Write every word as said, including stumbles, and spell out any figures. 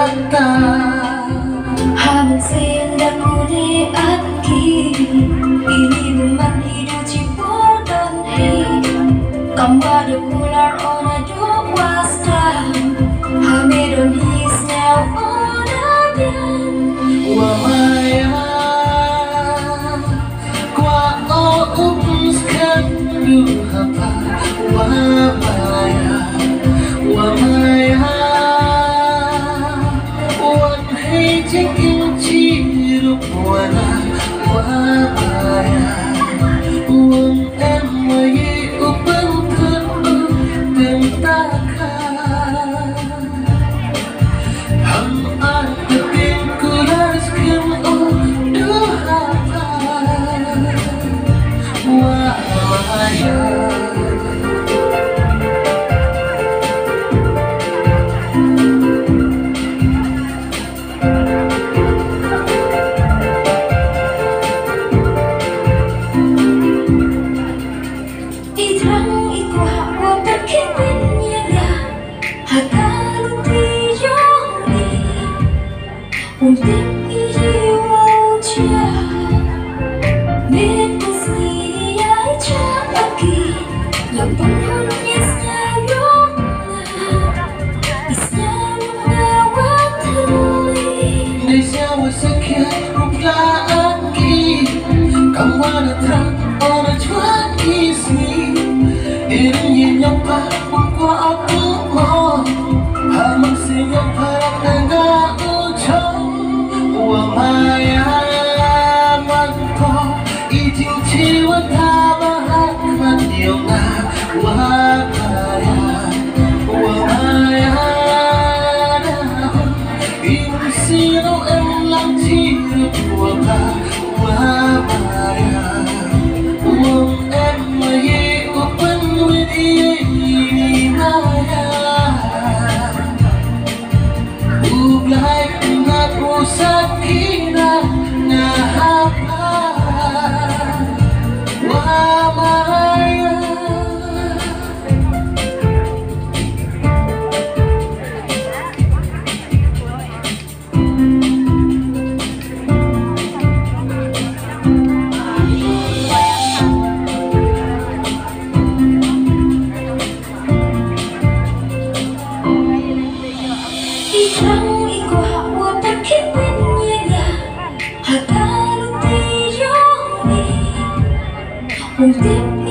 kata Habang sa'yo ni aki Inigo man hidup ciputan hi Kamba de pular ona do wasdam Hamidon he's now on again Wamaya Kwa o upuskan duhapa Wamaya Wamaya Wan hei chikin chirup wana Wamaya Wan em mayi upan thun tentakan Ham atin kulaskan o duhapa Wamaya Un tim iriwau chia Min kusni ai cha aki Yang penghun isnya yona Isnya yona watuli Desya wasakiat rupla aki Kamu ada terang orang cuan isni Irin yinyapa mungkwa aku mo Hamang sinyap harap nangga ucong Wamaya magpo Ijing chiwa tabahat matiyong na Wamaya Wamaya dahon Yung sino em lang chirap wapa Wamaya Wam em mayi upan with iinaya Ublay na pusakina na hapa Wamaya Ikrang iko hawa pagkipin niya nga Hatalo tiyong ni Un tim